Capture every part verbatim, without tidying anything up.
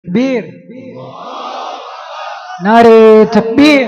तकबीर, नारे तकबीर,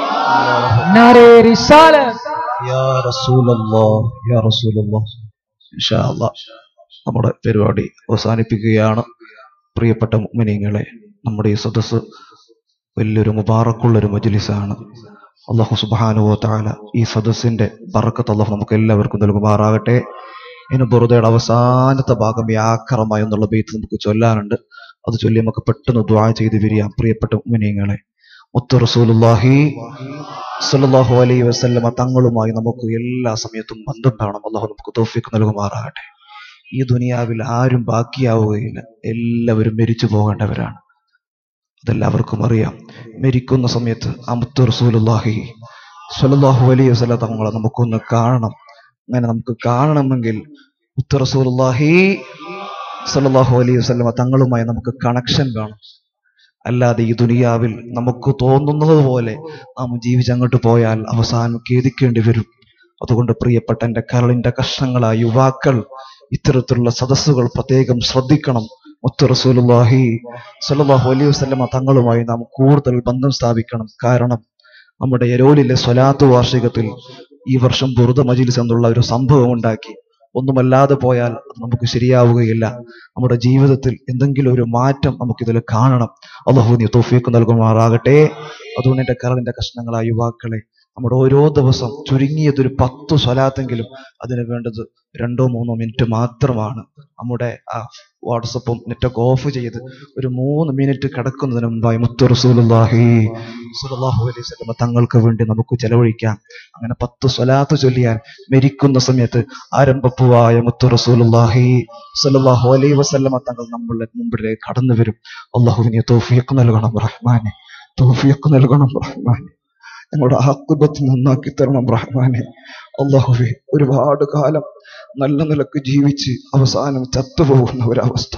नारे रिसालत। യാ റസൂലല്ലാഹ് യാ റസൂലല്ലാഹ്. ഇൻഷാ അല്ലാഹ് നമ്മുടെ പരിപാടി അവസാനിപ്പിക്കുകയാണ്. പ്രിയപ്പെട്ട മുഅ്മിനീങ്ങളെ, നമ്മുടെ ഈ സദസ്സ് വലിയൊരു മുബാറക്കുള്ളൊരു മജ്ലിസാണ്. അല്ലാഹു സുബ്ഹാനഹു വ തആല ഈ സദസ്സിന്റെ ബറക്കത്ത് അല്ലാഹു നമുക്ക് എല്ലാവർക്കും നൽകുമാറാകട്ടെ. ഇനി ബുറുദയുടെ അവസാനത്തെ ഭാഗം യാക്കറമ എന്നുള്ള ബൈത്ത് നമുക്ക് ചൊല്ലാനുണ്ട്. അത് ചൊല്ലി നമുക്ക് പെട്ടെന്ന് ദുആ ചെയ്ത് പിരിയാം. പ്രിയപ്പെട്ട മുഅ്മിനീങ്ങളെ, മുത്ത് റസൂലുള്ളാഹി സ്വല്ലല്ലാഹു അലൈഹി വസല്ലമ തങ്ങളുമായി നമുക്ക് എല്ലാ സമയത്തും ബന്ധം വേണം. അല്ലാഹു നമുക്ക് തൗഫീഖ് നൽകുമാറാകട്ടെ. ഈ ദുനിയാവിൽ ആരും ബാക്കിയാവുകയില്ല, എല്ലാവരും മരിച്ചു പോകേണ്ടവരാണ്. അതെല്ലാവർക്കും അറിയാം. മരിക്കുന്ന സമയത്ത് ആ മുത്ത് റസൂലുള്ളാഹി സ്വല്ലല്ലാഹു അലൈഹി വസല്ലമ തങ്ങളെ നമുക്കൊന്ന് കാണണം. അങ്ങനെ നമുക്ക് കാണണമെങ്കിൽ മുത്ത് റസൂലുള്ളാഹി സ്വല്ലല്ലാഹു അലൈഹി വസല്ലമ തങ്ങളുമായി നമുക്ക് കണക്ഷൻ വേണം. അല്ലാതെ ഈ ദുനിയാവിൽ നമുക്ക് തോന്നുന്നത് പോലെ നാം ജീവിച്ചങ്ങോട്ട് പോയാൽ അവസാനം ഖേദിക്കേണ്ടി വരും. അതുകൊണ്ട് പ്രിയപ്പെട്ട എൻ്റെ കരളിന്റെ കഷ്ണങ്ങളായ യുവാക്കൾ ഇത്തരത്തിലുള്ള സദസ്സുകൾ പ്രത്യേകം ശ്രദ്ധിക്കണം. മുത്ത് റസൂലുള്ളാഹി സ്വല്ലല്ലാഹു അലൈഹി വസല്ലമ തങ്ങളുമായി നാം കൂടുതൽ ബന്ധം സ്ഥാപിക്കണം. കാരണം നമ്മുടെ എരോലിലെ സ്വലാത്ത് വാർഷികത്തിൽ ഈ വർഷം ബുറുദ മജ്ലിസ് എന്നുള്ള ഒരു സംഭവം ഉണ്ടാക്കി. ഒന്നുമല്ലാതെ പോയാൽ അത് നമുക്ക് ശരിയാവുകയില്ല. നമ്മുടെ ജീവിതത്തിൽ എന്തെങ്കിലും ഒരു മാറ്റം നമുക്കിതിൽ കാണണം. അല്ലാഹു നീ തൗഫീഖ് നൽകുമാറാകട്ടെ. അതുകൊണ്ട് എൻ്റെ കരളിന്റെ കഷ്ണങ്ങളായ യുവാക്കളെ, നമ്മുടെ ഓരോ ദിവസം ചുരുങ്ങിയതൊരു പത്ത് സ്വലാത്തെങ്കിലും, അതിന് വേണ്ടത് രണ്ടോ മൂന്നോ മിനിറ്റ് മാത്രമാണ്. നമ്മുടെ ആ വാട്സപ്പും നെറ്റൊക്കെ ഓഫ് ചെയ്ത് ഒരു മൂന്ന് മിനിറ്റ് കിടക്കുന്നതിന് മുമ്പായി മുത്ത് റസൂലുള്ളാഹി സ്വല്ലല്ലാഹു അലൈഹി വസല്ലമ തങ്ങൾക്ക് വേണ്ടി നമുക്ക് ചെലവഴിക്കാം. അങ്ങനെ പത്ത് സ്വലാത്ത് ചൊല്ലിയാൽ മരിക്കുന്ന സമയത്ത് ആരംഭപ്പുവായ മുത്ത് റസൂലുള്ളാഹി സ്വല്ലല്ലാഹു അലൈഹി വസല്ലമ തങ്ങൾ നമ്മളുടെ മുമ്പിലേക്ക് കടന്നു വരും. അല്ലാഹുവിനെ തൗഫീഖ് നൽകണം റഹ്മാനെ, തൗഫീഖ് നൽകണം റഹ്മാനെ. ഞങ്ങളുടെ ആഖിബത്ത് നന്നാക്കി തരണം റഹ്മാനെ. അല്ലാഹുവേ, ഒരുപാട് കാലം നല്ല നിലക്ക് ജീവിച്ച് അവസാനം ചത്തുപോകുന്ന ഒരവസ്ഥ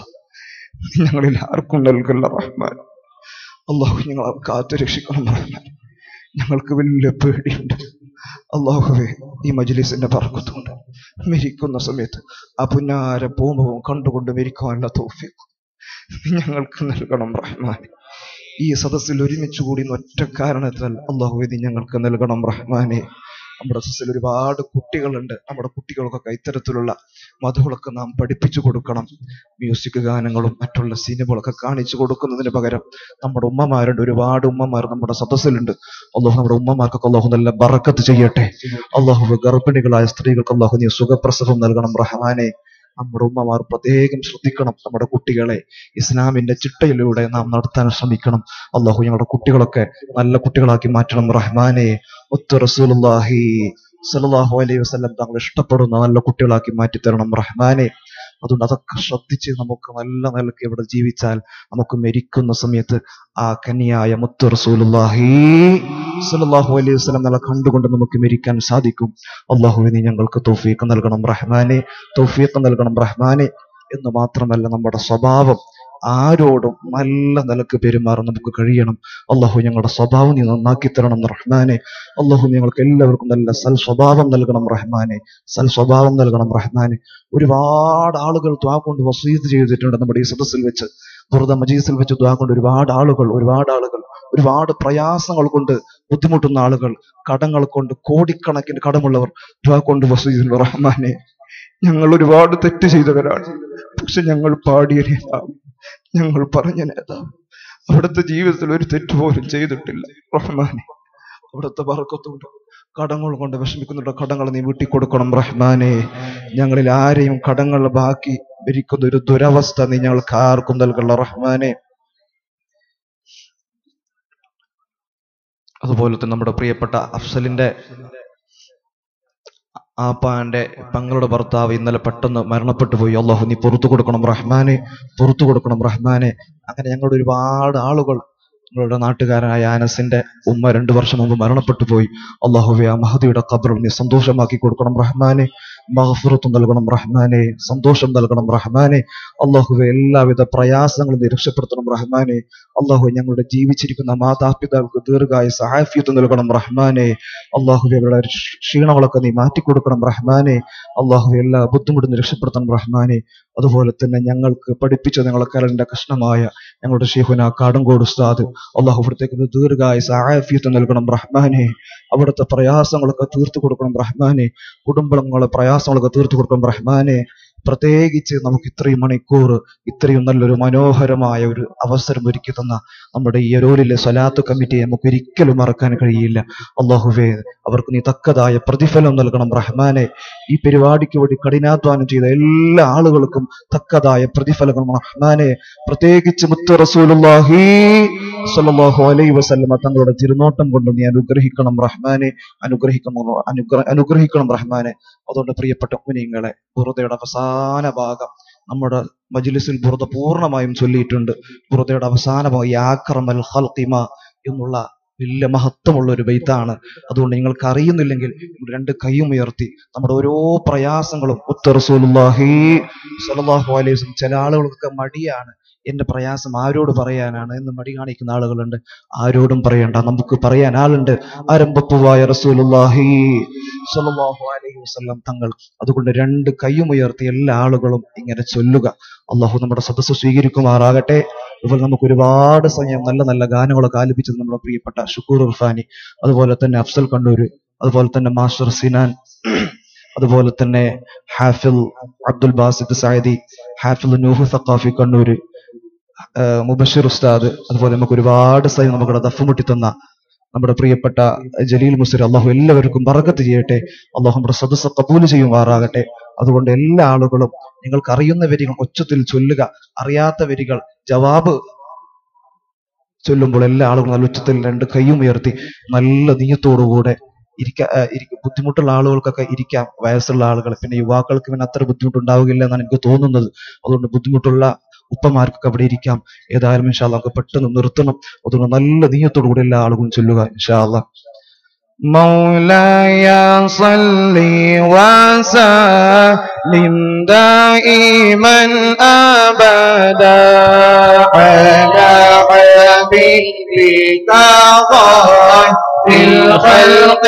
ഞങ്ങളിൽ ആർക്കും നൽകല്ല റഹ്മാൻ. അല്ലാഹു ഞങ്ങളെ കാത്തു രക്ഷിക്കണം റഹ്മാൻ. ഞങ്ങൾക്ക് വലിയ പേടിയുണ്ട് അല്ലാഹുവേ. ഈ മജ്ലിസിന്റെ ബർക്കത്തുണ്ട്. മരിക്കുന്ന സമയത്ത് ആ പുന്നാര പൂമവും കണ്ടുകൊണ്ട് മരിക്കാനുള്ള തൗഫീഖ് ഞങ്ങൾക്ക് നൽകണം റഹ്മാൻ. ഈ സദസ്സിൽ ഒരുമിച്ച് കൂടി ഒറ്റ കാരണത്താൽ അല്ലാഹുവേ നീ ഞങ്ങൾക്ക് നൽകണം റഹ്മാനെ. നമ്മുടെ സദസ്സിൽ ഒരുപാട് കുട്ടികളുണ്ട്. നമ്മുടെ കുട്ടികൾക്കൊക്കെ ഇത്തരത്തിലുള്ള മധുകളൊക്കെ നാം പഠിപ്പിച്ചു കൊടുക്കണം. മ്യൂസിക് ഗാനങ്ങളും മറ്റുള്ള സിനിമകളൊക്കെ കാണിച്ചു കൊടുക്കുന്നതിന് പകരം നമ്മുടെ ഉമ്മമാരുണ്ട്, ഒരുപാട് ഉമ്മമാർ നമ്മുടെ സദസ്സിലുണ്ട്. അല്ലാഹു നമ്മുടെ ഉമ്മമാർക്കൊക്കെ അല്ലാഹു നല്ല ബറക്കത്ത് ചെയ്യട്ടെ. അല്ലാഹു ഗർഭിണികളായ സ്ത്രീകൾക്ക് അല്ലാഹു നീ സുഖപ്രസവം നൽകണം റഹ്മാനെ. നമ്മുടെ ഉമ്മമാർ പ്രത്യേകം ശ്രദ്ധിക്കണം. നമ്മുടെ കുട്ടികളെ ഇസ്ലാമിന്റെ ചിട്ടയിലൂടെ നാം നടത്താൻ ശ്രമിക്കണം. അല്ലാഹു ഞങ്ങളുടെ കുട്ടികളൊക്കെ നല്ല കുട്ടികളാക്കി മാറ്റണം റഹ്മാനെ. മുത്ത് റസൂലുള്ളാഹി സ്വല്ലല്ലാഹു അലൈഹി വസല്ലം തങ്ങൾ ഇഷ്ടപ്പെടുന്ന നല്ല കുട്ടികളാക്കി മാറ്റിത്തരണം റഹ്മാനെ. അതുകൊണ്ട് അതൊക്കെ ശ്രദ്ധിച്ച് നമുക്ക് നല്ല നിലയ്ക്ക് ഇവിടെ ജീവിച്ചാൽ നമുക്ക് മരിക്കുന്ന സമയത്ത് ആ കന്യായ മുത്ത് റസൂലുള്ളാഹി സ്വല്ലല്ലാഹു അലൈഹി വസല്ലം നമ്മളെ കണ്ടുകൊണ്ട് നമുക്ക് മരിക്കാൻ സാധിക്കും. അല്ലാഹുവേ നീ ഞങ്ങൾക്ക് തൗഫീഖ് നൽകണം റഹ്മാനെ, തൗഫീഖ് നൽകണം റഹ്മാനെ. എന്ന് മാത്രമല്ല, നമ്മുടെ സ്വഭാവം ആരോടും നല്ല നിലക്ക് പെരുമാറാൻ നമുക്ക് കഴിയണം. അല്ലാഹു ഞങ്ങളുടെ സ്വഭാവം നീ നന്നാക്കി തരണം റഹ്മാനെ. അല്ലാഹു ഞങ്ങൾക്ക് എല്ലാവർക്കും നല്ല സൽ സ്വഭാവം നൽകണം റഹ്മാനെ, സൽ സ്വഭാവം നൽകണം റഹ്മാനെ. ഒരുപാട് ആളുകൾ ദുആ കൊണ്ട് വസീയത്ത് ചെയ്തിട്ടുണ്ട്. നമ്മുടെ ഈ സദസ്സിൽ വെച്ച്, ബുറുദ മജ്ലിസിൽ വെച്ച് ദുആ കൊണ്ട് ഒരുപാട് ആളുകൾ ഒരുപാട് ആളുകൾ ഒരുപാട് പ്രയാസങ്ങൾ കൊണ്ട് ബുദ്ധിമുട്ടുന്ന ആളുകൾ, കടങ്ങൾ കൊണ്ട് കോടിക്കണക്കിന് കടമുള്ളവർ ദുആ കൊണ്ട് വസീയത്ത് റഹ്മാനെ. ഞങ്ങൾ ഒരുപാട് തെറ്റ് ചെയ്തവരാണ്. പക്ഷെ ഞങ്ങൾ പാടിയ നേതാവ്, ഞങ്ങൾ പറഞ്ഞ നേതാവ് അവിടുത്തെ ജീവിതത്തിൽ ഒരു തെറ്റ് പോലും ചെയ്തിട്ടില്ല റഹ്മാനെ. അവിടുത്തെ ബർക്കത്തുണ്ട്. കടങ്ങൾ കൊണ്ട് വിഷമിക്കുന്നുണ്ട്, കടങ്ങൾ നീ വീട്ടിക്കൊടുക്കണം റഹ്മാനെ. ഞങ്ങളിൽ ആരെയും കടങ്ങൾ ബാക്കി ഭരിക്കുന്ന ഒരു ദുരവസ്ഥ നീ ഞങ്ങൾക്ക് ആർക്കും നൽകല്ല റഹ്മാനെ. അതുപോലെ തന്നെ നമ്മുടെ പ്രിയപ്പെട്ട അഫ്സലിന്റെ ആപ്പാന്റെ പെങ്ങളുടെ ഭർത്താവ് ഇന്നലെ പെട്ടെന്ന് മരണപ്പെട്ടു പോയി. അല്ലാഹു നീ പുറത്തു കൊടുക്കണം റഹ്മാനെ, പുറത്തു കൊടുക്കണം റഹ്മാനെ. അങ്ങനെ ഞങ്ങളുടെ ഒരുപാട് ആളുകൾ, ഞങ്ങളുടെ നാട്ടുകാരനായ ആനസിന്റെ ഉമ്മ രണ്ടു വർഷം മുമ്പ് മരണപ്പെട്ടു പോയി. അല്ലാഹുവേ, ആ മഹദിയുടെ ഖബർ നീ സന്തോഷമാക്കി കൊടുക്കണം റഹ്മാനെ. മഗ്ഫിറത്ത് നൽകണം റഹ്മാനെ, സന്തോഷം നൽകണം റഹ്മാനെ. അല്ലാഹുവേ എല്ലാവിധ പ്രയാസങ്ങളും നീ രക്ഷപ്പെടുത്തണം റഹ്മാനെ. അല്ലാഹുവേ ഞങ്ങളുടെ ജീവിച്ചിരിക്കുന്ന മാതാപിതാക്കൾക്ക് ദീർഘായുസ്സ് ആഫിയത്ത് നൽകണം റഹ്മാനെ. അല്ലാഹുവേ അവരുടെ ക്ഷീണങ്ങളൊക്കെ നീ മാറ്റിക്കൊടുക്കണം റഹ്മാനെ. അല്ലാഹുവേ എല്ലാ ബുദ്ധിമുട്ടും രക്ഷപ്പെടുത്തണം റഹ്മാനെ. അതുപോലെ തന്നെ ഞങ്ങൾക്ക് പഠിപ്പിച്ച ഞങ്ങളുടെ കരളിന്റെ കഷ്ണമായ ഞങ്ങളുടെ ശൈഖുനാ കാടങ്കോട് ഉസ്താദ്, അല്ലാഹു അവിടത്തേക്ക് ദീർഘായുസ്സ് ആഫിയത്ത് നൽകണം റഹ്മാനെ. അവിടുത്തെ പ്രയാസങ്ങളൊക്കെ തീർത്തു കൊടുക്കണം റഹ്മാനെ. കുടുംബങ്ങളെ പ്രയാസങ്ങളൊക്കെ തീർത്തു കൊടുക്കണം റഹ്മാനെ. പ്രത്യേകിച്ച് നമുക്ക് ഇത്രയും മണിക്കൂർ ഇത്രയും നല്ലൊരു മനോഹരമായ ഒരു അവസരം ഒരുക്കി തന്ന നമ്മുടെ ഈ എരോലിലെ സ്വലാത്ത് കമ്മിറ്റിയെ നമുക്ക് ഒരിക്കലും മറക്കാൻ കഴിയില്ല. അല്ലാഹുവേ അവർക്ക് നീ തക്കതായ പ്രതിഫലം നൽകണം റഹ്മാനെ. ഈ പരിപാടിക്ക് വേണ്ടി കഠിനാധ്വാനം ചെയ്ത എല്ലാ ആളുകൾക്കും തക്കതായ പ്രതിഫലം റഹ്മാനെ. പ്രത്യേകിച്ച് മുത്ത് റസൂലുള്ളാഹി സ്വല്ലല്ലാഹു അലൈഹി വസല്ലമ തങ്ങളുടെ തിരുനോട്ടം കൊണ്ട് നീ അനുഗ്രഹിക്കണം റഹ്മാനെ. അനുഗ്രഹിക്കണം അനുഗ്രഹ അനുഗ്രഹിക്കണം റഹ്മാനെ. അതുകൊണ്ട് പ്രിയപ്പെട്ട മുഅ്മിനീങ്ങളെ, ബുറുദയുടെ അവസാന ഭാഗം നമ്മുടെ മജ്ലിസിൽ ബുറുദ പൂർണ്ണമായും ചൊല്ലിയിട്ടുണ്ട്. ബുറുദയുടെ അവസാന ഭാഗം യാ അക്രമൽ ഖൽഖിമ എന്നുള്ള വലിയ മഹത്വമുള്ള ഒരു ബൈത്താണ്. അതുകൊണ്ട് നിങ്ങൾക്ക് അറിയുന്നില്ലെങ്കിൽ രണ്ട് കൈയും ഉയർത്തി നമ്മുടെ ഓരോ പ്രയാസങ്ങളും മുത്ത് റസൂലുള്ളാഹി സ്വല്ലല്ലാഹു അലൈഹി വസല്ലം. ചില ആളുകൾക്കൊക്കെ മടിയാണ്, എന്റെ പ്രയാസം ആരോട് പറയാനാണ് എന്ന് മടി കാണിക്കുന്ന ആളുകളുണ്ട്. ആരോടും പറയണ്ട, നമുക്ക് പറയാൻ ആളുണ്ട്. ആരംഭപ്പുവായ റസൂലുള്ളാഹി സ്വല്ലല്ലാഹു അലൈഹി വസല്ലം തങ്ങൾ. അതുകൊണ്ട് രണ്ട് കൈയും ഉയർത്തി എല്ലാ ആളുകളും ഇങ്ങനെ ചൊല്ലുക. അള്ളാഹു നമ്മുടെ സദസ്സ് സ്വീകരിക്കുമാറാകട്ടെ. അതുപോലെ നമുക്ക് ഒരുപാട് സമയം നല്ല നല്ല ഗാനങ്ങളൊക്കെ ആലപിച്ചത് നമ്മുടെ പ്രിയപ്പെട്ട ഷുക്കൂർ ഇർഫാനി, അതുപോലെ തന്നെ അഫ്സൽ കണ്ണൂര്, അതുപോലെ തന്നെ മാസ്റ്റർ സിനാൻ, അതുപോലെ തന്നെ ഹാഫിൽ അബ്ദുൽ ബാസിദ് സായദി, ഹാഫിൽ നൂഹ് സഖാഫി കണ്ണൂര്, മുബഷിർ ഉസ്താദ്, അതുപോലെ നമുക്ക് ഒരുപാട് സമയം നമുക്കിവിടെ ദഫ്മുട്ടി തന്ന നമ്മുടെ പ്രിയപ്പെട്ട ജലീൽ മുസ്ലിം. അള്ളാഹു എല്ലാവർക്കും ബറക്കത്ത് ചെയ്യട്ടെ. അള്ളാഹു നമ്മുടെ സദസ്സ് കബൂൽ ചെയ്യുമാറാകട്ടെ. അതുകൊണ്ട് എല്ലാ ആളുകളും നിങ്ങൾക്ക് അറിയുന്ന വരികൾ ഒച്ചത്തിൽ ചൊല്ലുക, അറിയാത്ത വരികൾ ജവാബ് ചൊല്ലുമ്പോൾ എല്ലാ ആളുകളും നല്ല ഉച്ചത്തിൽ രണ്ട് കൈയും ഉയർത്തി നല്ല നീയത്തോടുകൂടെ ഇരിക്ക ഇരിക്കും. ബുദ്ധിമുട്ടുള്ള ആളുകൾക്കൊക്കെ ഇരിക്കാം, വയസ്സുള്ള ആളുകൾ, പിന്നെ യുവാക്കൾക്ക് പിന്നെ അത്ര ബുദ്ധിമുട്ടുണ്ടാവുകയില്ല എന്നാണ് എനിക്ക് തോന്നുന്നത്. അതുകൊണ്ട് ബുദ്ധിമുട്ടുള്ള ഉപ്പമാർക്കൊക്കെ അവിടെ ഇരിക്കാം. ഏതായാലും ഇൻഷാ അല്ലാഹ് നമുക്ക് പെട്ടെന്ന് നിർത്തണം. അതുകൊണ്ട് നല്ല നീയത്തോടു കൂടി എല്ലാ ആളുകളും ചൊല്ലുക ഇൻഷാ അല്ലാഹ്. مولاي صل وسلم دائما أبدا على حبيبك خير الخلق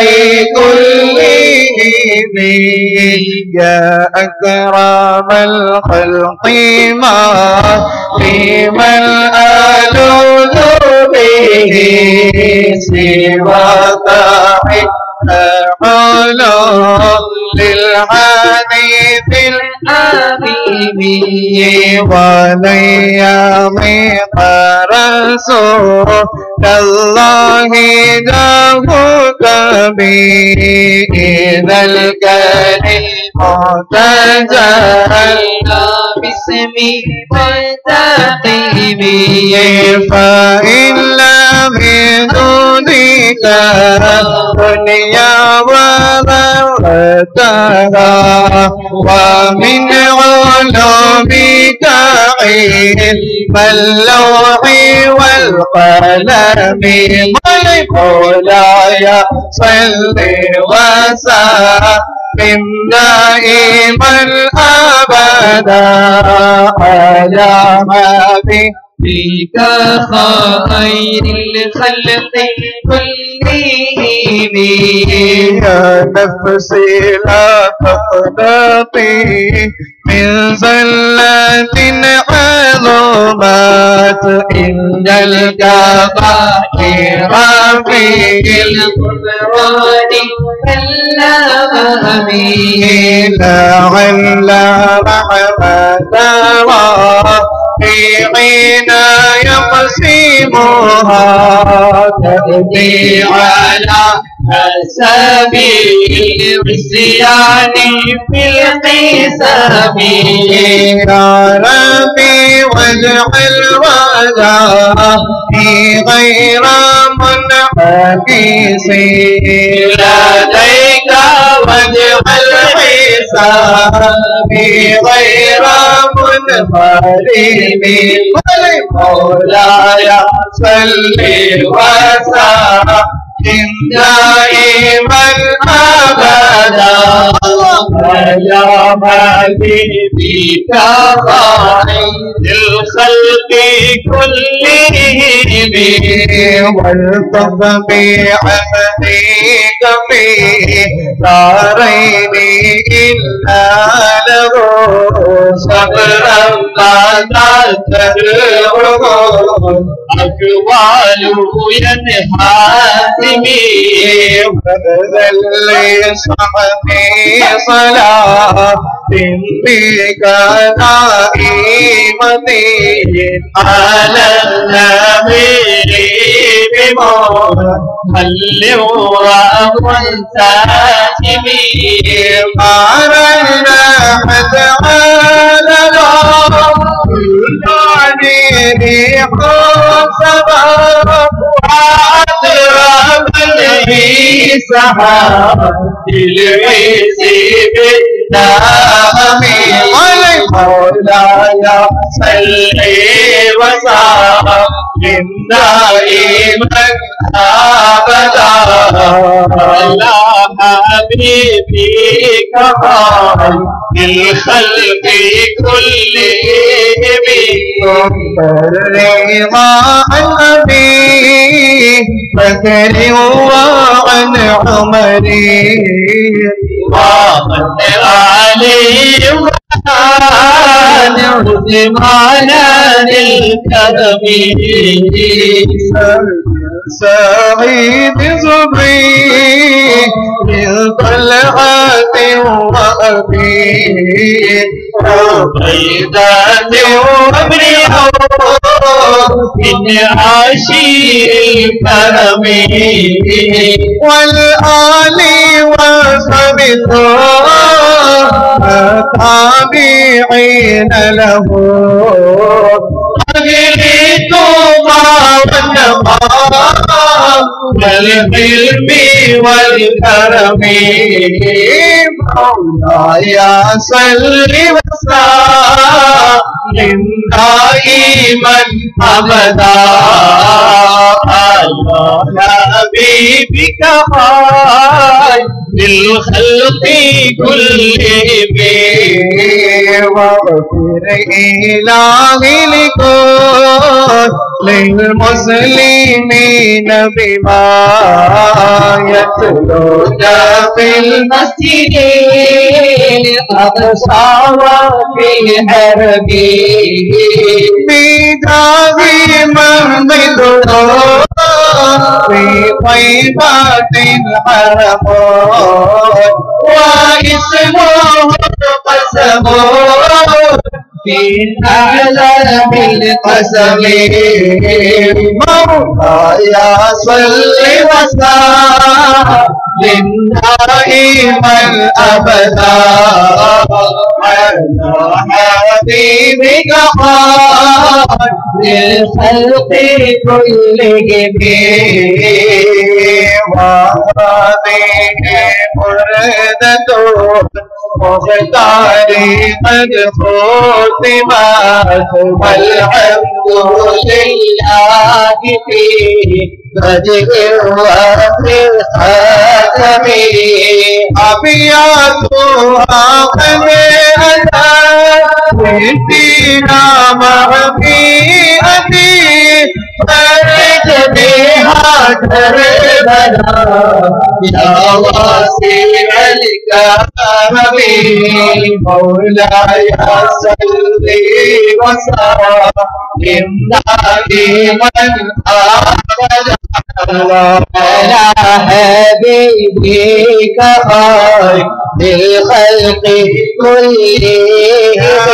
كلهم يا أكرم الخلق ما لمن ألوذ به سواك على للحديث الحبيبي وليام رسول الله دعوك به إذا الكريم تجلى باسمي وتقيمي فإن لم يدونك الدنيا وضرتها ومن علومك علم اللوح والقلم مولاي صل وسلم دائما أبدا على حبيبك خير الخلق كلهم يا نفسي لا تقنطي من زلة عظمت إن الكبائر في القرآن كلا لعل رحمة حين يقسمها تأتي على سبيل العصيان في القسم يا ربي واجعل وجهي غير منعكس لديك واجعل حسابي غير منفرد مولاي صل وسلم دائما أبدا على حبيبك خير الخلق كلهم والطف بعهدك في دارين إلا له صبرا ما تدعوه أقوال ينحاسمي وذل صحبي صلاة بك نائمتي على النبي بمحل ومنساتمي قارنا تعالى يعني حسبا وأطرب لي سحاب العز بالدام مولاي صل وسلم دائما أبدا على حبيبك خير الخلق كلهم رضا النبي بكر وعن عمري ومن عليهم عثمان للكرم سعيد زبري من طلعة وأبي عبيدة وابن من عشير الكرم والآل وصحبه التابعين له أجلت ما والنقاء والحلم والكرم مولاي صل وسلم دائما أبدا على حبيبك خير الخلق كلهم واغفر إلهي لكل للمسلمين بما يتلون في المسجد الأقصى وفي الحرب بجاه من ضده في طيبات الحرم واسمه القسم في أعلام القسم مولاي صل وسلم دائما أبدا على حبيبك خير الخلق كلهم وهذه بردة مختاري قد ختمت والحمد لله في بدء وفي الختم أبياتها قد أتت فينا مرقيتي فرج بها كربنا يا واسع الكرم مولاي صل وسلم دائما أبدا على حبيبك خير الخلق كلهم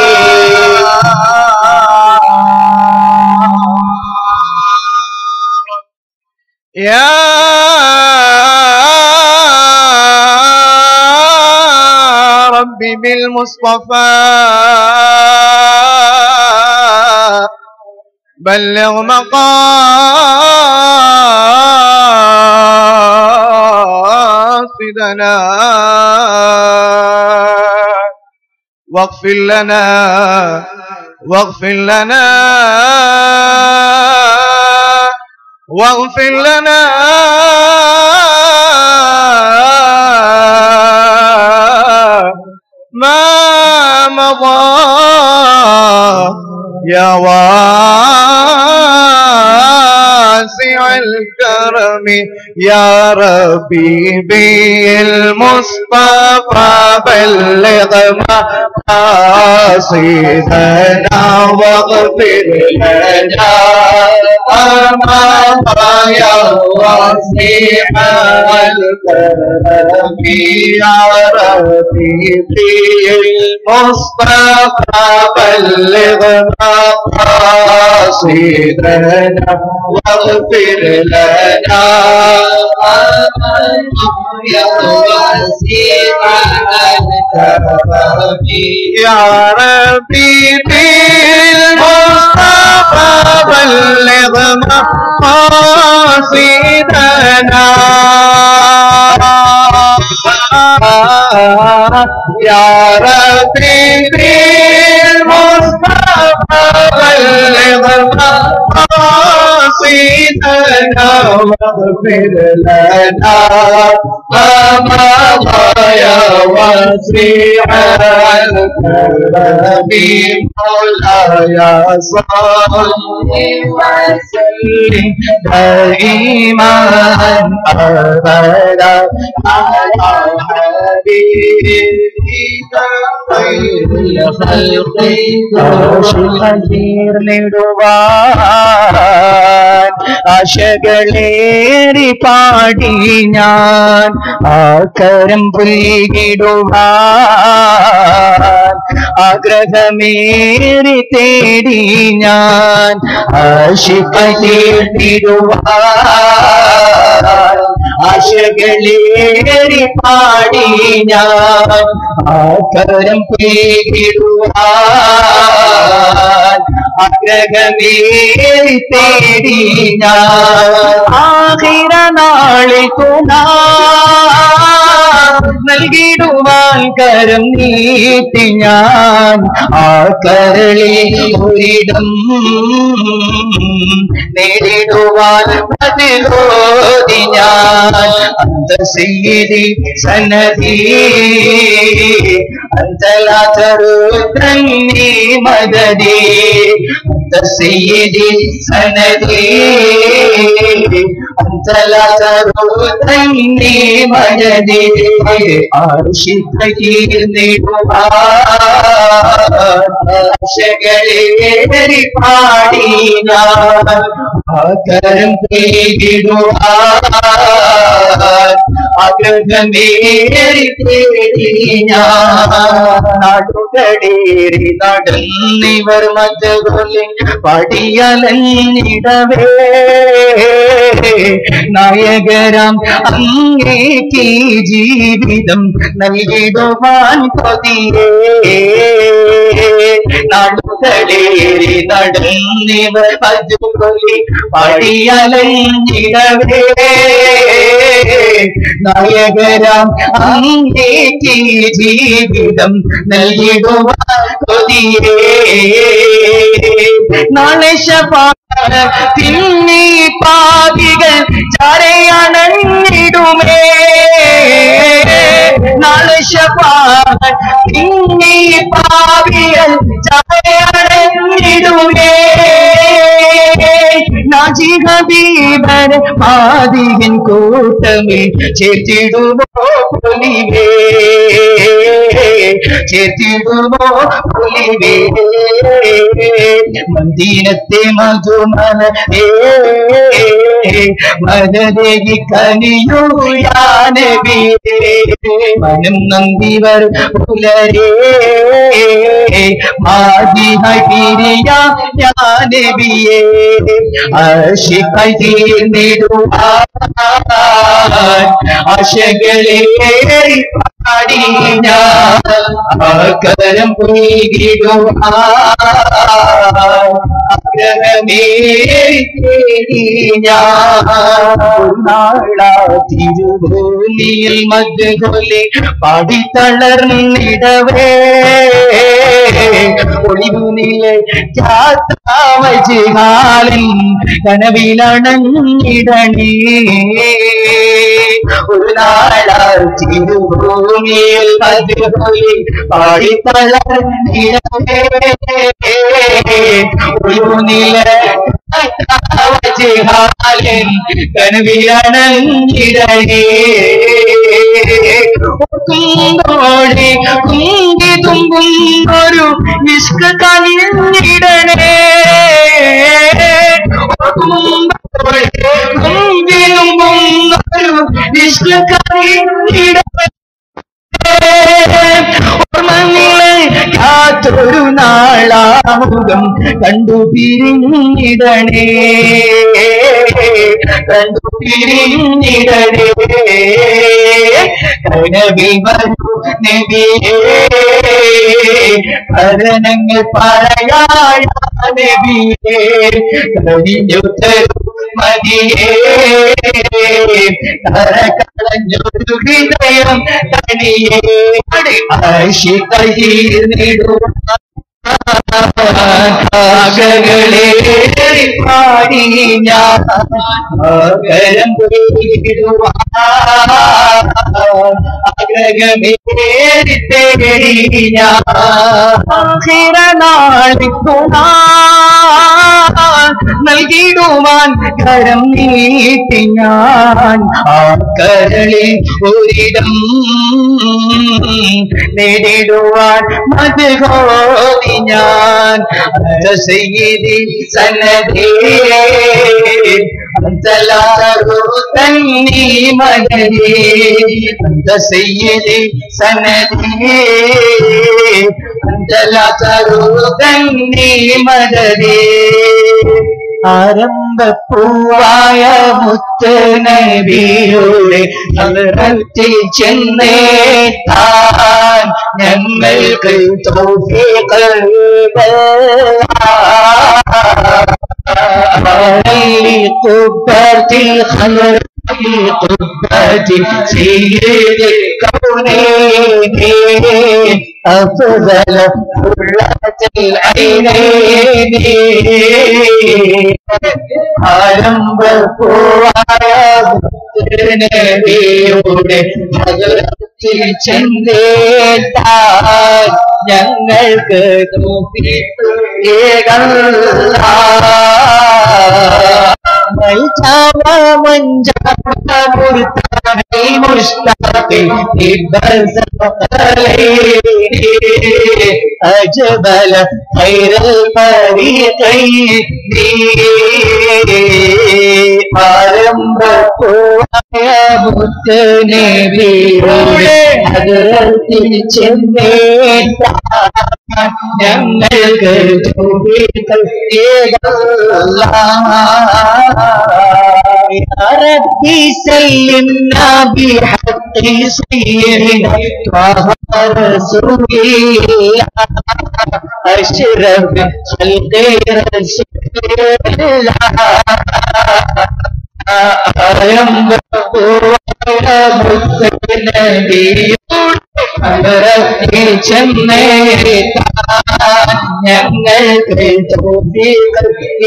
يا ربي بالمصطفى بلغ مقاصدنا واغفر لنا واغفر لنا واغفر لنا يا واسع الكرم يا ربي بالمصطفى بلغ مقاصدنا واغفر لنا أمام يا واسع الكرم يا ربي بالمصطفى بلغ مقاصدنا واغفر لنا يا واسع الكرم يا ربي بالمصطفى بلغ مقاصدنا يا ربي بالمصطفى بلغ مقاصدنا واغفر لنا ما مضى يا واسع الكرم مولاي صل وسلم دائما أبدا على حبيبك خير الخلق ീർ നെടുവാൻ ആശകളേറി പാടി ഞാൻ ആകരം പുൽകിടുവാൻ ആഗ്രഹമേറി തേടി ഞാൻ ആശിക തീർത്തിടുവാൻ ആശകളേറി പാടി ഞാൻ ആകരം പുൽകിടുവാൻ ആഗ്രഹമേറി തേടി ഞാൻ ആഖിറ നാളിൽ തുണ നൽകിടുവാൻ കരം നീട്ടി ഞാൻ ആ കരളിൽ ഒരിടം നേടിടുവാൻ പതിലോതി ഞാൻ അന്ത സയ്യിദി സനദി അന്തലാ തറുതന്നി മദദി അന്ത സയ്യിദി സനദി അന്തലാ തറുതന്നി മദദി ആർഷികയിൽ നേടുവാശകളേറി പാടി ഞാൻ ആകരം തേടിടുവാൻ ആഗ്രഹമേറി തേടി ഞാൻ നാടുകളേറി നടന്നിവർ മതകൊല്ലി പടിയലഞ്ഞിടവേ നായകരാം അങ്ങേക്ക് ജീവിതം നൽകിടുവാൻ കൊതിയേ നാടുകളേറി നടന്നിവർ മതകൊല്ലി പടിയലഞ്ഞിടവേ നായകരാം അങ്ങേക്ക് ജീവിതം നൽകിടുവാൻ കൊതിയേ നാളെ ശഫാഅത്തിന്നി പാപികൾ ചാരയണഞ്ഞിടുമേ നാളെ ശഫാഅത്തിന്നി പാപികൾ ചാരയണഞ്ഞിടുമേ നാജി ഹബീബർ ആദിയൻ കൂട്ടമേ ചേർത്തിടുമോ പുലിവേ ചേർത്തിടുമോ പുലിവേ മദീനത്തെ മധുമല മദദേഹി കനിയൂ യാ നബിയേ മനം നന്ദിവർ പുലരേ മാദിഹായി പിരിയ യാ നബിയേ ആശിഖായി തീർന്നിടുവാൻ ആശകളേറി പാടി ഞാൻ ആകരം പുൽകിടുവാൻ ആഗ്രഹമേറി തേടി ഞാൻ നാളാ തിരുഭൂമിയിൽ മദ്ദുകൊല്ലി പാടി തളർന്നിടവേ ഒളിവുനിലെ ചാത്താവജാലൻ കനവിലണഞ്ഞിടണേ ഒരു നാളാ തിരുഭൂമി ഭൂമിയിൽ മധുരൊലി പാടിത്തളർന്നിടവേ ഒരു നില ജിഹാലൻ കനവിലണഞ്ഞിടണേ കുന്തോടെ കുങ്കി തുമ്പുന്നൊരു നിഷ്ക കനിഞ്ഞിടണേ കുങ്കി തുമ്പുന്നൊരു നിഷ്ക കനിഞ്ഞിടണേ ഓർമ്മങ്ങളെ യാതൊരു നാളാമുഖം കണ്ടു പിരിഞ്ഞിടണേ കണ്ടു പിരിഞ്ഞിടണേ കനവിൽ വരൂ നബിയേ ഭരണങ്ങൾ പറയായ നബിയേ കനിഞ്ഞു തരൂ മതിയേ കരകളഞ്ഞൊരു ഹൃദയം തനിയേ ആശകളേറി പാടി ഞാൻ ആഗ്രഹം ആഗ്രഹമേറി തേടി ഞാൻ നൽകിടുവാൻ കരം നീട്ടി ഞാൻ ആ കരളിൽ ഒരിടം നേടിടുവാൻ മധുഹോതി ഞാൻ സയ്യിദി സനദേ أنت لا تغتني مددي أنت سيدي سندي أنت لا تغتني مددي ആരംഭപ്പൂവായ മുത്തനബിയുടെ ഹദ്റത്തിൽ ചെന്നേത്താൻ ഞങ്ങൾക്ക് തൗഫീഖ് قبة الخلق قبة سيد الكونين أفضل قرة العينين ആരംഭപ്പൂവായ നബിയുടെ ഹദ്റത്തിൽ ചെന്നേത്താൻ ഞങ്ങൾക്ക് തൗഫീഖ് أجبل خير الفريقين ആരംഭപ്പൂവായ മുത്തനബിയുടെ ഹദ്റത്തിൽ ചെന്നേത്താൻ ഞങ്ങൾക്ക് തൗഫീഖ് يا ربي سلمنا بحق سيدنا طه رسول الله أشرف خلق رسول الله ينبغي മുത്തനബി ഹദ്റത്തിൽ ചെന്നേത്താൻ ഞങ്ങൾക്ക് തൗഫീഖ്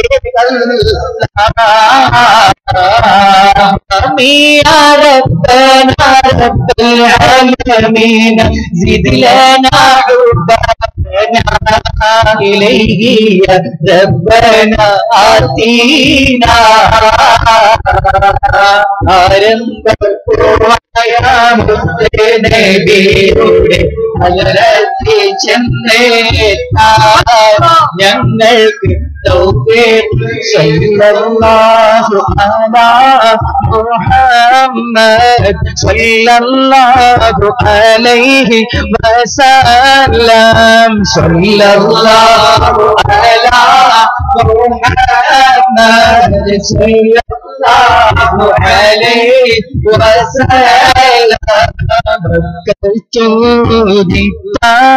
يا ربنا رب العالمين زد لنا حبنا إليه يا ربنا آتينا ആരംഭപ്പൂവായ മുത്തനബിയുടെ ഹദ്റത്തിൽ ചെന്നേത്താൻ ഞങ്ങൾക്ക് തൗഫീഖ് സല്ലല്ലാഹു അലാ മുഹമ്മദ് സല്ലല്ലാഹു അലൈഹി വസല്ലം സല്ലല്ലാഹു അലാ മുഹമ്മദ് സല്ലല്ലാഹു അലൈഹി വസല്ലം ചോദിത്ത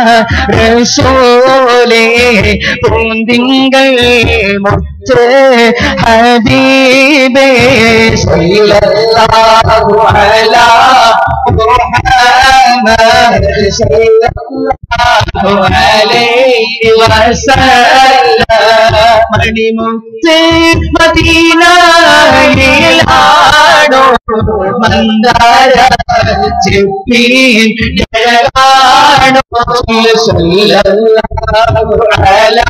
റസൂലേ പൂന്തിങ്കൾ മുത്ത് ഹബീബേ സല്ലല്ലാഹു അലാ മുഹമ്മദ് സല്ലല്ലാഹു അലൈഹി വസല്ലം മണിമുത്ത് മദീനയിലാണോ മന്ദാര ചിപ്പീൻ ജയകാണോ സല്ലല്ലാഹു അലാ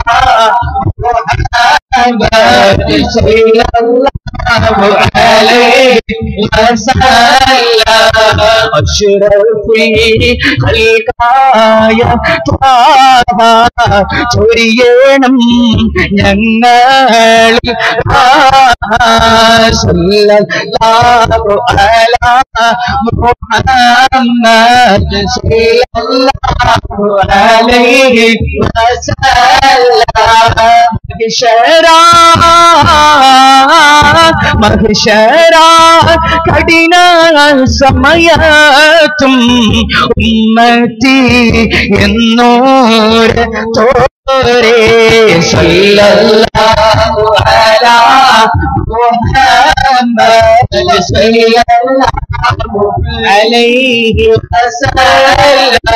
മുഹമ്മദ് സല്ലല്ലാഹു അലൈഹി വസല്ലം അഷ്റഫുൽ ഖൽഖായ ത്വാഹ ചൊരിയണം ഞങ്ങളിൽ സല്ലല്ലാഹു അലാ മുഹമ്മദ് സല്ലല്ലാഹു അലൈഹി വസല്ലം മഹ്ശറാ മഹ്ശറാ കഠിന സമയത്തും ഉമ്മത്തി എന്നോര് തോരേ സല്ലല്ലാഹു അലാ മുഹമ്മദ് സല്ലല്ലാഹു അലൈഹി വസല്ലം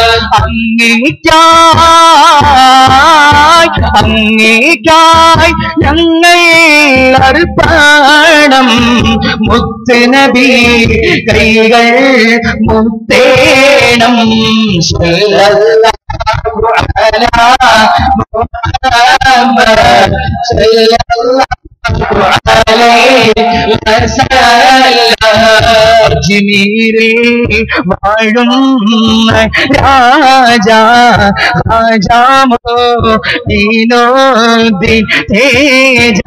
അങ്ങേയ്ക്കായി അങ്ങേയ്ക്കായി ഞങ്ങൾ അർപ്പണം മുത്തുനബി കൈകൾ മുത്തേണം സല്ലല്ലാഹു അലാ മുഹമ്മദ് സല്ലല്ലാഹു അലൈഹി വസല്ലം അജ്മീരിൽ വാഴും രാജാ രാജാമോ ദീനോദ്ദീൻ തേജ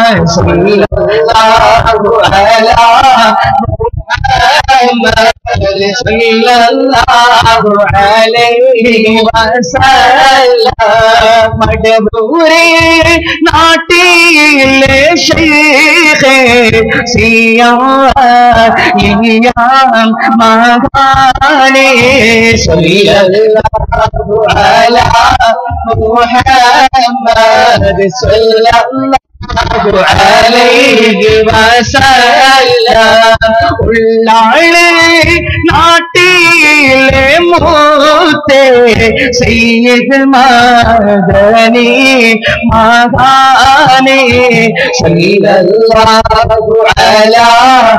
സല്ലല്ലാഹു അലാ മുഹമ്മദ് സല്ലല്ലാഹു അലൈഹി വസല്ലം മടബൂരെ നാട്ടിലെ ശൈഖേ സിയാം മഹാനേ സല്ലല്ലാഹു അലാ മുഹമ്മദ് സല്ലല്ലാഹു അലൈഹി വസല്ലം ഉള്ളാളെ നാട്ടിലെ മൂത്തേ സയ്യിദ് മദനി മഹാനേ സല്ലല്ലാഹു അലാ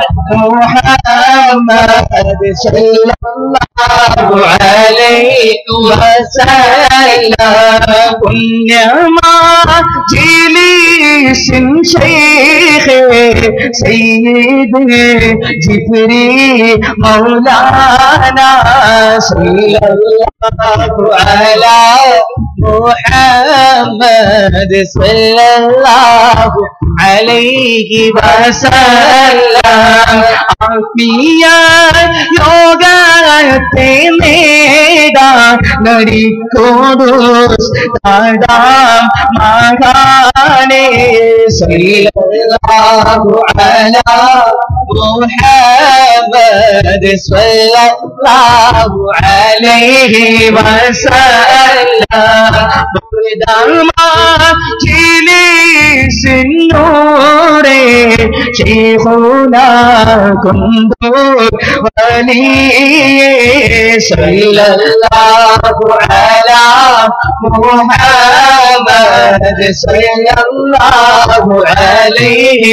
മുഹമ്മദ് സല്ലല്ലാഹു അലൈഹി വസല്ലം പുണ്യമാ ജിലീസിൻ ശൈഖേ സയ്യിദ് ജിബ്രീൽ മൗലാനാ സല്ലല്ലാഹു അലാ മുഹമ്മദ് സല്ലല്ലാഹു അലൈഹി വസല്ലം ആത്മീയ യോഗത്തെ നേടാൻ നരിക്കോടൂസ് താടാം മഹാനേ സല്ലല്ലാഹു അലാ മുഹമ്മദ് സല്ലല്ലാഹു അലൈഹി വസല്ലം ജിലിസിന്നൂരേ ശൈഖുനാ കുന്ദൂർ വലിയേ സല്ലല്ലാഹു അലാ മുഹമ്മദ് സല്ലല്ലാഹു അലൈഹി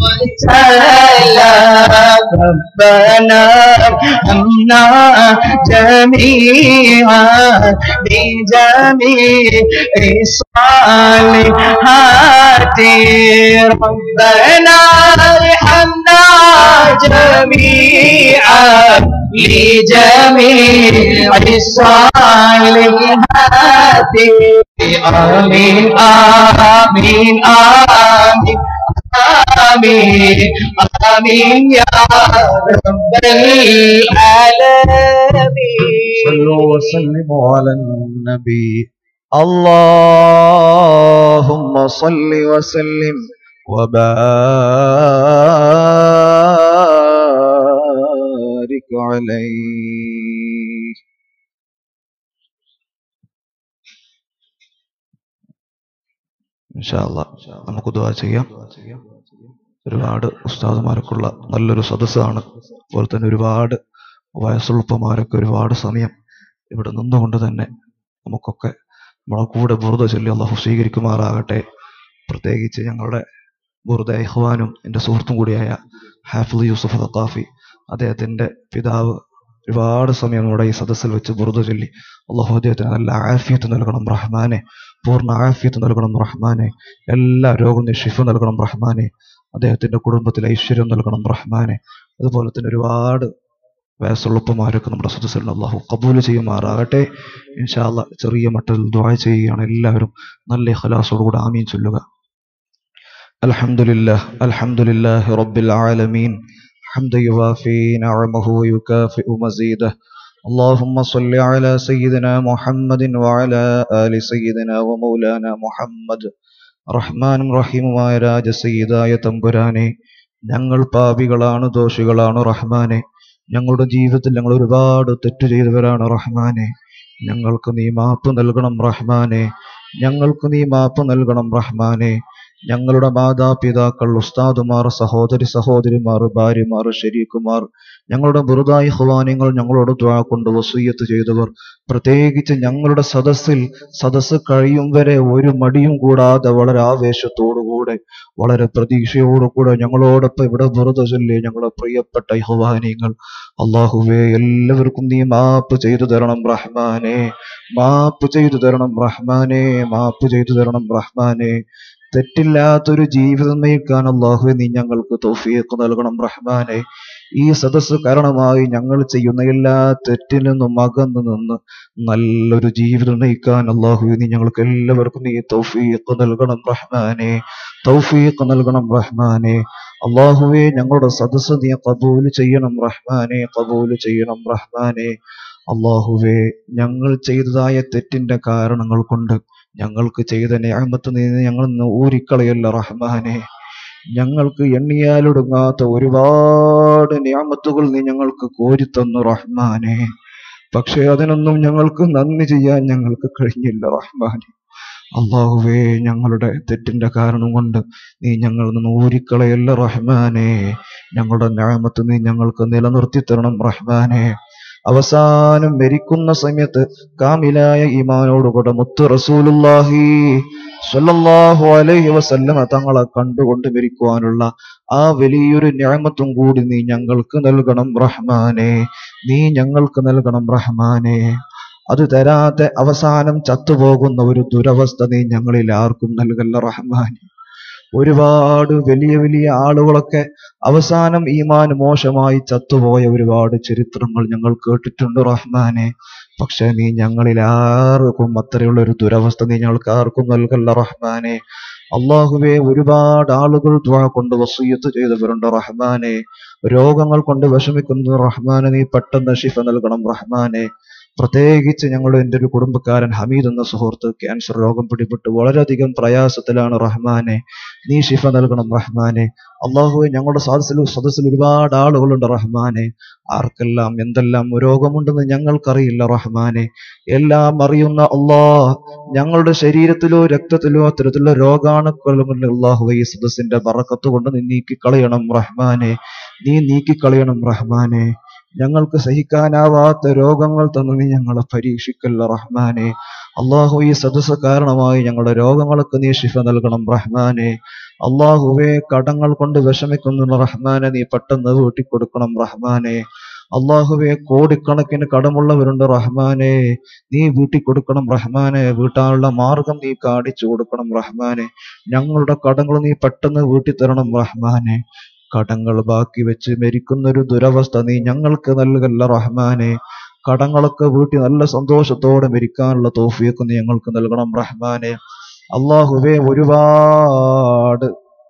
വസല്ലം ربنا ارحمنا جميعا بجميع الصالحات ربنا ارحمنا جميعا لجميع الصالحات آمين آمين آمين آمين آمين يا رب العالمين صلوا وسلموا على النبي اللهم صل وسلم وبارك عليه. ഇൻഷാ അല്ലാഹ് നമുക്ക് ദുആ ചെയ്യാം. ഒരുപാട് ഉസ്താദുമാർക്കുള്ള നല്ലൊരു സദസ്സാണ്. അതുപോലെ തന്നെ ഒരുപാട് വയസ്സുള്ളപ്പമാരൊക്കെ ഒരുപാട് സമയം ഇവിടെ നിന്നുകൊണ്ട് തന്നെ നമുക്കൊക്കെ നമ്മളെ കൂടെ ബുർദ ചൊല്ലി അല്ലാഹു സ്വീകരിക്കുമാറാകട്ടെ. പ്രത്യേകിച്ച് ഞങ്ങളുടെ ബുർദ ഇഖ്വാനും എൻ്റെ സുഹൃത്തും കൂടിയായ ഹാഫിള് യൂസുഫ് ഖാഫി, അദ്ദേഹത്തിൻ്റെ പിതാവ് ഒരുപാട് സമയം നമ്മുടെ ഈ സദസ്സിൽ വെച്ച് ബുർദ ചൊല്ലി. അള്ളാഹു അദ്ദേഹത്തിന് നല്ല ആഫിയത്ത് നൽകണം റഹ്മാനെ, പൂർണ്ണ ആഫിയത്ത് നൽകണം റഹ്മാനെ, എല്ലാ രോഗവും നീ ശിഫ നൽകണം റഹ്മാനെ, അദ്ദേഹത്തിൻ്റെ കുടുംബത്തിൽ ഐശ്വര്യം നൽകണം റഹ്മാനെ. അതുപോലെ തന്നെ ഒരുപാട് വയസ്സുള്ളപ്പമാരൊക്കെ നമ്മുടെ സദസ്സിൽ അള്ളാഹു കബൂൽ ചെയ്യുമാറാകട്ടെ. ഇൻഷാ അല്ലാഹ് ചെറിയ മട്ടത്തിൽ ദുആ ചെയ്യുകയാണ് എല്ലാവരും നല്ല ഇഖ്ലാസോടുകൂടി ആമീൻ ചൊല്ലുക. അൽഹംദുലില്ലാഹ് അൽഹംദുലില്ലാഹി റബ്ബിൽ ആലമീൻ حمدا يوافي نعمه ويكافئ مزيده اللهم صل على سيدنا محمد وعلى آل سيدنا ومولانا محمد. റഹ്മാനും റഹീമുമായ രാജസയ്യിദായ തമ്പുരാനെ, ഞങ്ങൾ പാപികളാണ്, ദോഷികളാണ് റഹ്മാനെ. ഞങ്ങളുടെ ജീവിതത്തിൽ ഞങ്ങൾ ഒരുപാട് തെറ്റ് ചെയ്തവരാണ് റഹ്മാനെ. ഞങ്ങൾക്ക് നീ മാപ്പ് നൽകണം റഹ്മാനെ, ഞങ്ങൾക്ക് നീ മാപ്പ് നൽകണം റഹ്മാനെ. ഞങ്ങളുടെ മാതാപിതാക്കൾ, ഉസ്താദുമാർ, സഹോദരി സഹോദരിമാർ, ഭാര്യമാർ, ശരീക്കുമാർ, ഞങ്ങളുടെ ബുറുദായി ഖുവാനിങ്ങൾ, ഞങ്ങളോട് ദുആ കൊണ്ട് വസിയ്യത്ത് ചെയ്തവർ, പ്രത്യേകിച്ച് ഞങ്ങളുടെ സദസ്സിൽ സദസ്സ് കഴിയും വരെ ഒരു മടിയും കൂടാതെ വളരെ ആവേശത്തോടുകൂടെ വളരെ പ്രതീക്ഷയോടുകൂടെ ഞങ്ങളോടൊപ്പം ഇവിടെ ബുറുദ ചൊല്ലി ഞങ്ങളുടെ പ്രിയപ്പെട്ട ഖുവാനിങ്ങൾ, അല്ലാഹുവേ എല്ലാവർക്കും നീ മാപ്പ് ചെയ്തു തരണം റഹ്മാനെ, മാപ്പ് ചെയ്തു തരണം റഹ്മാനെ, മാപ്പ് ചെയ്തു തരണം റഹ്മാനെ. തെറ്റില്ലാത്തൊരു ജീവിതം നയിക്കാൻ അല്ലാഹുവേ നീ ഞങ്ങൾക്ക് തൗഫീഖ് നൽകണം റഹ്മാനെ. ഈ സദസ്സ് കാരണമായി ഞങ്ങൾ ചെയ്യുന്ന എല്ലാ തെറ്റിൽ നിന്നും അകന്നു നിന്ന് നല്ലൊരു ജീവിതം നയിക്കാൻ അല്ലാഹുവേ നീ ഞങ്ങൾക്ക് എല്ലാവർക്കും നീ തൗഫീഖ് നൽകണം റഹ്മാനെ, തൗഫീഖ് നൽകണം റഹ്മാനെ. അല്ലാഹുവേ ഞങ്ങളുടെ സദസ്സ് നീ ഖബൂൽ ചെയ്യണം റഹ്മാനെ, ഖബൂൽ ചെയ്യണം റഹ്മാനെ. അല്ലാഹുവേ ഞങ്ങൾ ചെയ്തതായ തെറ്റിന്റെ കാരണങ്ങൾ കൊണ്ട് ഞങ്ങൾക്ക് ചെയ്ത നിഅമത്ത് നീ ഞങ്ങൾ ഊരിക്കളയല്ല റഹ്മാനെ. ഞങ്ങൾക്ക് എണ്ണിയാലൊടുങ്ങാത്ത ഒരുപാട് നിഅമത്തുകൾ നീ ഞങ്ങൾക്ക് കോരിത്തന്നു റഹ്മാനെ. പക്ഷെ അതിനൊന്നും ഞങ്ങൾക്ക് നന്ദി ചെയ്യാൻ ഞങ്ങൾക്ക് കഴിഞ്ഞില്ല റഹ്മാനെ. അല്ലാഹുവേ ഞങ്ങളുടെ തെറ്റിന്റെ കാരണം കൊണ്ട് നീ ഞങ്ങൾ നിന്ന് ഊരിക്കളയല്ല റഹ്മാനെ. ഞങ്ങളുടെ നിഅമത്ത് നീ ഞങ്ങൾക്ക് നിലനിർത്തി തരണം റഹ്മാനെ. അവസാനം മരിക്കുന്ന സമയത്ത് കാമിലായ ഈമാനോടുകൂടെ മുത്ത് റസൂലുള്ളാഹി സ്വല്ലല്ലാഹു അലൈഹി വസല്ലമ തങ്ങളെ കണ്ടുകൊണ്ട് മരിക്കുവാനുള്ള ആ വലിയൊരു നിഅമത്തും കൂടി നീ ഞങ്ങൾക്ക് നൽകണം റഹ്മാനെ, നീ ഞങ്ങൾക്ക് നൽകണം റഹ്മാനെ. അത് തരാതെ അവസാനം ചത്തുപോകുന്ന ഒരു ദുരവസ്ഥ നീ ഞങ്ങളിൽ ആർക്കും നൽകല്ല റഹ്മാനെ. ഒരുപാട് വലിയ വലിയ ആളുകളൊക്കെ അവസാനം ഈമാൻ മോശമായി ചത്തുപോയ ഒരുപാട് ചരിത്രങ്ങൾ ഞങ്ങൾ കേട്ടിട്ടുണ്ട് റഹ്മാനെ. പക്ഷെ നീ ഞങ്ങളിൽ ആർക്കും അത്രയുള്ള ഒരു ദുരവസ്ഥ നീ ഞങ്ങൾക്ക് ആർക്കും നൽകല്ല റഹ്മാനെ. അല്ലാഹുവേ ഒരുപാട് ആളുകൾ ദുആ കൊണ്ട് വസിയ്യത്ത് ചെയ്തവരുണ്ട് റഹ്മാനെ. രോഗങ്ങൾ കൊണ്ട് വിഷമിക്കുന്ന റഹ്മാനെ നീ പെട്ടെന്ന് ശിഫ നൽകണം റഹ്മാനെ. പ്രത്യേകിച്ച് ഞങ്ങളുടെ എൻ്റെ ഒരു കുടുംബക്കാരൻ ഹമീദ് എന്ന സുഹൃത്ത് ക്യാൻസർ രോഗം പിടിപെട്ട് വളരെയധികം പ്രയാസത്തിലാണ് റഹ്മാനെ, നീ ശിഫ നൽകണം റഹ്മാനെ. അല്ലാഹുവേ ഞങ്ങളുടെ സദസ്സിൽ സദസ്സിൽ ഒരുപാട് ആളുകളുണ്ട് റഹ്മാനെ. ആർക്കെല്ലാം എന്തെല്ലാം രോഗമുണ്ടെന്ന് ഞങ്ങൾക്കറിയില്ല റഹ്മാനെ. എല്ലാം അറിയുന്ന അല്ലാഹ്, ഞങ്ങളുടെ ശരീരത്തിലോ രക്തത്തിലോ അത്തരത്തിലുള്ള രോഗാണുക്കളുമില്ല അല്ലാഹുവേ ഈ സദസ്സിന്റെ ബറക്കത്ത് കൊണ്ട് നീ നീക്കിക്കളയണം റഹ്മാനെ, നീ നീക്കിക്കളയണം റഹ്മാനെ. ഞങ്ങൾക്ക് സഹിക്കാനാവാത്ത രോഗങ്ങൾ തന്ന് നീ ഞങ്ങളെ പരീക്ഷിക്കല്ല റഹ്മാനെ. അല്ലാഹു ഈ സദസ്സ് കാരണമായി ഞങ്ങളുടെ രോഗങ്ങൾക്ക് നീ ശിഫ നൽകണം റഹ്മാനെ. അല്ലാഹുവേ കടങ്ങൾ കൊണ്ട് വിഷമിക്കുന്ന റഹ്മാനെ നീ പെട്ടെന്ന് വീട്ടിക്കൊടുക്കണം റഹ്മാനെ. അല്ലാഹുവേ കോടിക്കണക്കിന് കടമുള്ളവരുണ്ട് റഹ്മാനെ, നീ വീട്ടിക്കൊടുക്കണം റഹ്മാനെ. വീട്ടാനുള്ള മാർഗം നീ കാണിച്ചു കൊടുക്കണം റഹ്മാനെ. ഞങ്ങളുടെ കടങ്ങൾ നീ പെട്ടെന്ന് വീട്ടിത്തരണം റഹ്മാനെ. കടങ്ങൾ ബാക്കി വെച്ച് മരിക്കുന്നൊരു ദുരവസ്ഥ നീ ഞങ്ങൾക്ക് നൽകല്ല റഹ്മാനെ. കടങ്ങളൊക്കെ വീട്ടി നല്ല സന്തോഷത്തോടെ മരിക്കാനുള്ള തൗഫീഖ് നീ ഞങ്ങൾക്ക് നൽകണം റഹ്മാനെ. അല്ലാഹുവേ ഒരുപാട്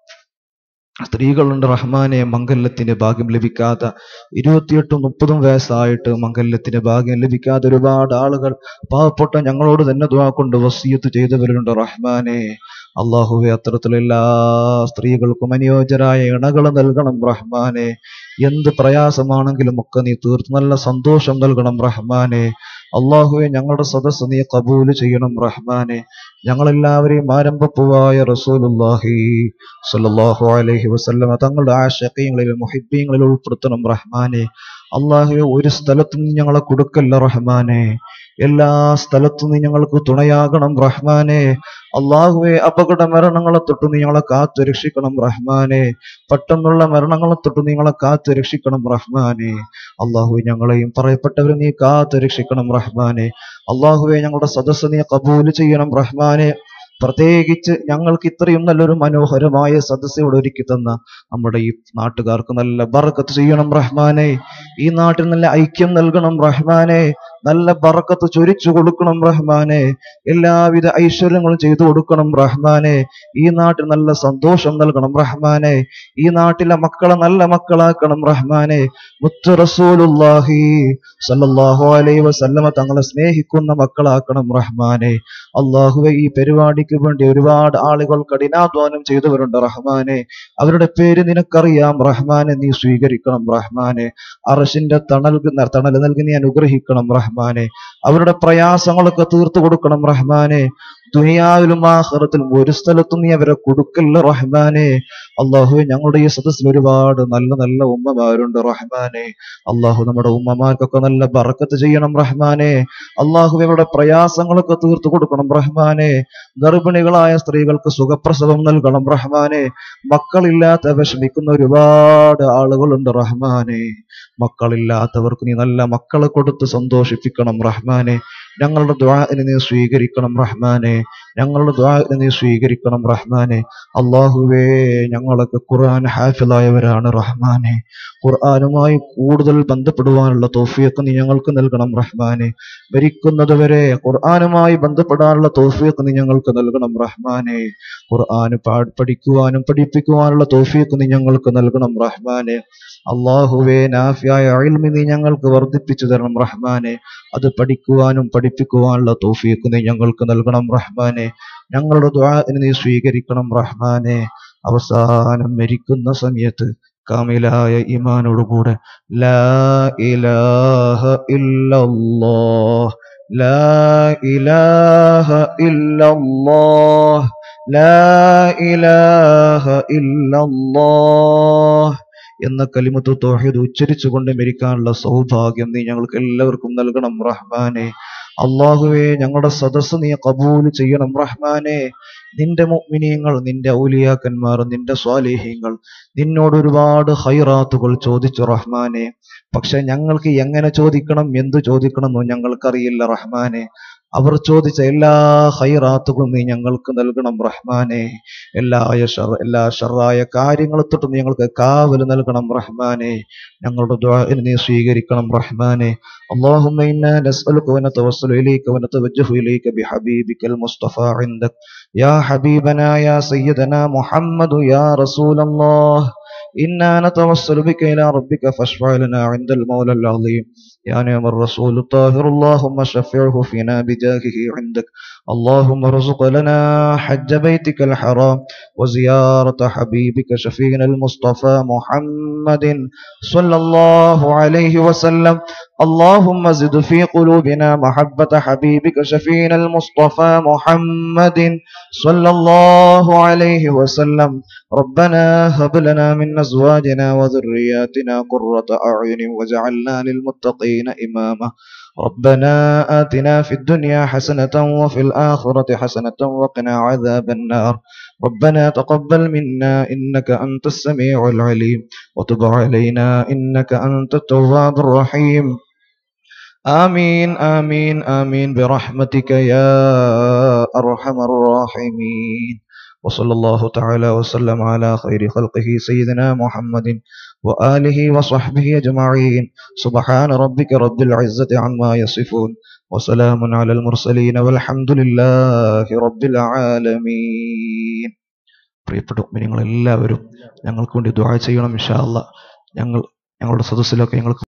സ്ത്രീകളുണ്ട് റഹ്മാനെ മംഗല്യത്തിന് ഭാഗ്യം ലഭിക്കാത്ത, ഇരുപത്തിയെട്ടും മുപ്പതും വയസ്സായിട്ട് മംഗല്യത്തിന് ഭാഗ്യം ലഭിക്കാത്ത ഒരുപാട് ആളുകൾ പാവപ്പെട്ട ഞങ്ങളോട് തന്നെ ദുആ കൊണ്ട് വസിയ്യത്ത് ചെയ്തവരുണ്ട് റഹ്മാനെ. അല്ലാഹുവേ അത്തരത്തിലുള്ള എല്ലാ സ്ത്രീകൾക്കും അനുയോജ്യരായ ഇണകൾ നൽകണം റഹ്മാനെ. എന്ത് പ്രയാസമാണെങ്കിലും ഒക്കെ നീ തീർത്ത് നല്ല സന്തോഷം നൽകണം റഹ്മാനെ. അല്ലാഹുവേ ഞങ്ങളുടെ സദസ്സ് നീ ഖബൂൽ ചെയ്യണം റഹ്മാനെ. ഞങ്ങളെല്ലാവരെയും ആരംഭപ്പുവായ റസൂലുള്ളാഹി സ്വല്ലല്ലാഹു അലൈഹി വസല്ലമ തങ്ങളുടെ ആശിഖീങ്ങളിൽ മുഹിബ്ബീങ്ങളിൽ ഉൾപ്പെടുത്തണം റഹ്മാനെ. അള്ളാഹുവെ ഒരു സ്ഥലത്തും നീ ഞങ്ങളെ കൊടുക്കല്ല റഹ്മാനെ. എല്ലാ സ്ഥലത്തും നീ ഞങ്ങൾക്ക് തുണയാകണം റഹ്മാനെ. അള്ളാഹുവെ അപകട മരണങ്ങളെ തൊട്ട് നീ ഞങ്ങളെ കാത്തു രക്ഷിക്കണം റഹ്മാനെ. പെട്ടെന്നുള്ള മരണങ്ങളെ തൊട്ട് നീ ഞങ്ങളെ കാത്തു രക്ഷിക്കണം റഹ്മാനെ. അള്ളാഹുവെ ഞങ്ങളെയും പറയപ്പെട്ടവരെ നീ കാത്തു രക്ഷിക്കണം റഹ്മാനെ. അള്ളാഹുവെ ഞങ്ങളുടെ സദസ്സ് നീ കബൂൽ ചെയ്യണം റഹ്മാനെ. പ്രത്യേകിച്ച് ഞങ്ങൾക്ക് ഇത്രയും നല്ലൊരു മനോഹരമായ സദസ്സ് ഇവിടെ ഒരുക്കി തന്ന നമ്മുടെ ഈ നാട്ടുകാർക്ക് നല്ല ബറക്കത്ത് ചെയ്യണം റഹ്മാനെ. ഈ നാട്ടിൽ നല്ല ഐക്യം നൽകണം റഹ്മാനെ. നല്ല ബറക്കത്ത് ചൊരിച്ചു കൊടുക്കണം റഹ്മാനെ. എല്ലാവിധ ഐശ്വര്യങ്ങളും ചെയ്തു കൊടുക്കണം റഹ്മാനെ. ഈ നാട്ടിൽ നല്ല സന്തോഷം നൽകണം റഹ്മാനെ. ഈ നാട്ടിലെ മക്കളെ നല്ല മക്കളാക്കണം റഹ്മാനെ. മുത്ത് റസൂലുള്ളാഹി സല്ലല്ലാഹു അലൈഹി വസല്ലമ തങ്ങളെ സ്നേഹിക്കുന്ന മക്കളാക്കണം റഹ്മാനെ. അള്ളാഹുവെ ഈ പരിപാടിക്ക് വേണ്ടി ഒരുപാട് ആളുകൾ കഠിനാധ്വാനം ചെയ്തവരുണ്ട് റഹ്മാനെ. അവരുടെ പേര് നിനക്കറിയാം റഹ്മാനെ. നീ സ്വീകരിക്കണം റഹ്മാനെ. അർശിന്റെ തണൽ തണൽ നൽകി നീ അനുഗ്രഹിക്കണം റഹ്മാനെ. അവരുടെ പ്രയാസങ്ങളൊക്കെ തീർത്തു കൊടുക്കണം റഹ്മാനെ. ദുനിയാവിലും ആഖിറത്തിലും ഒരു സ്ഥലത്തും നീ അവരെ കൊടുക്കല്ല റഹ്മാനെ. അള്ളാഹുവെ ഞങ്ങളുടെ ഈ സദസ്സിൽ ഒരുപാട് നല്ല നല്ല ഉമ്മമാരുണ്ട് റഹ്മാനെ. അള്ളാഹു നമ്മുടെ ഉമ്മമാർക്കൊക്കെ നല്ല ബറക്കത്ത് ചെയ്യണം റഹ്മാനെ. അള്ളാഹു അവരുടെ പ്രയാസങ്ങളൊക്കെ തീർത്തു കൊടുക്കണം റഹ്മാനെ. ഗർഭിണികളായ സ്ത്രീകൾക്ക് സുഖപ്രസവം നൽകണം റഹ്മാനെ. മക്കളില്ലാത്ത വിഷമിക്കുന്ന ഒരുപാട് ആളുകളുണ്ട് റഹ്മാനെ. മക്കളില്ലാത്തവർക്ക് നീ നല്ല മക്കളെ കൊടുത്ത് സന്തോഷിപ്പിക്കണം റഹ്മാനെ. ഞങ്ങളുടെ ദുആഇനെ നീ സ്വീകരിക്കണം റഹ്മാനെ. ഞങ്ങളുടെ ദുആഇനെ നീ സ്വീകരിക്കണം റഹ്മാനെ. അല്ലാഹുവേ ഞങ്ങളൊക്കെ ഖുർആൻ ഹാഫിളായവരാണ് റഹ്മാനെ. ഖുർആനുമായി കൂടുതൽ ബന്ധപ്പെടുവാനുള്ള തൗഫീഖ് നീ ഞങ്ങൾക്ക് നൽകണം റഹ്മാനെ. മരിക്കുന്നതുവരെ ഖുർആനുമായി ബന്ധപ്പെടാനുള്ള തൗഫീഖ് നീ ഞങ്ങൾക്ക് നൽകണം റഹ്മാനെ. ഖുർആൻ പഠിക്കുവാനും പഠിപ്പിക്കുവാനുള്ള തൗഫീഖ് നീ ഞങ്ങൾക്ക് നൽകണം റഹ്മാനെ. അല്ലാഹുവേ നാഫിയായ ഇൽമി നീ ഞങ്ങൾക്ക് വർദ്ധിപ്പിച്ചു തരണം റഹ്മാനെ. അത് പഠിക്കുവാനും പഠിപ്പിക്കുവാനുള്ള തൗഫീഖ് നീ ഞങ്ങൾക്ക് നൽകണം റഹ്മാനെ. ഞങ്ങളുടെ ദുആഇനെ നീ സ്വീകരിക്കണം റഹ്മാനെ. അവസാനം മരിക്കുന്ന സമയത്ത് കാമിലായ ഈമാനോടുകൂടെ ലാ ഇലാഹ ഇല്ലല്ലാഹ് ലാ ഇലാഹ ഇല്ലല്ലാഹ് ലാ ഇലാഹ ഇല്ലല്ലാഹ് എന്ന കലിമത്ത് തൗഹീദ് ഉച്ചരിച്ചുകൊണ്ട് മരിക്കാനുള്ള സൗഭാഗ്യം നീ ഞങ്ങൾക്ക് എല്ലാവർക്കും നൽകണം റഹ്മാനെ. അള്ളാഹുവേ ഞങ്ങളുടെ സദസ്സ് നീ കബൂൽ ചെയ്യണം റഹ്മാനെ. നിന്റെ മുഅ്മിനീങ്ങൾ, നിന്റെ ഔലിയാക്കന്മാർ, നിന്റെ സ്വാലിഹീങ്ങൾ നിന്നോട് ഒരുപാട് ഖൈറാത്തുകൾ ചോദിച്ചു റഹ്മാനെ. പക്ഷെ ഞങ്ങൾക്ക് എങ്ങനെ ചോദിക്കണം, എന്തു ചോദിക്കണം എന്ന് ഞങ്ങൾക്കറിയില്ല റഹ്മാനെ. അവർ ചോദിച്ച എല്ലാ ഖൈറാത്തുകളും നീ ഞങ്ങൾക്ക് നൽകണം റഹ്മാനെ. എല്ലാ എല്ലാ ഷർറായ കാര്യങ്ങളെ തൊട്ടും ഞങ്ങൾക്ക് കാവൽ നൽകണം റഹ്മാനെ. ഞങ്ങളുടെ ദുആഇനെ നീ സ്വീകരിക്കണം റഹ്മാനെ. اللهم إنا نسألك ونتوسل إليك ونتوجه إليك بحبيبك المصطفى عندك يا حبيبنا يا سيدنا محمد يا رسول الله. إنا نتوسل بك إلى ربك فاشفع لنا عند المولى العظيم يا نعم الرسول الطاهر. اللهم شفعه فينا بجاهه عندك. اللهم ارزق لنا حج بيتك الحرام وزيارة حبيبك شفينا المصطفى محمد صلى الله عليه وسلم. اللهم زد في قلوبنا محبة حبيبك شفينا المصطفى محمد صلى الله عليه وسلم. ربنا هب لنا من أزواجنا وذرياتنا قرة أعين واجعلنا للمتقين إماما. ربنا آتنا في الدنيا حسنة وفي الآخرة حسنة وقنا عذاب النار. ربنا تقبل منا إنك أنت السميع العليم وتب علينا إنك أنت التواب الرحيم. آمين آمين آمين برحمتك يا أرحم الراحمين. وصلى الله تعالى وسلم على خير خلقه سيدنا محمد وآله وصحبه أجمعين. سبحان ربك رب العزة عما يصفون وسلام على المرسلين والحمد لله رب العالمين. പ്രിയപ്പെട്ട മുഅ്മിനീങ്ങൾ എല്ലാവരും ഞങ്ങൾക്ക് വേണ്ടി ദുആ ചെയ്യണം ഇൻഷാ അല്ലാഹ്. ഞങ്ങൾ ഞങ്ങളുടെ സദസ്സിലൊക്കെ ഞങ്ങൾക്ക്